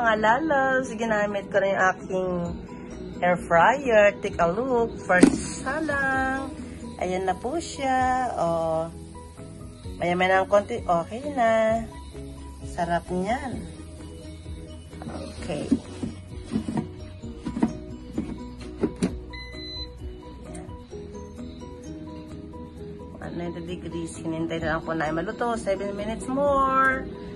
mga lalabs, ginamit ko na yung aking air fryer. Take a look. First salang. Ayan na po siya. O, mayaman na ang konti. Okay na. Sarap niyan. Okay. 90 degrees. Hinintay na lang po na maluto. 7 minutes more.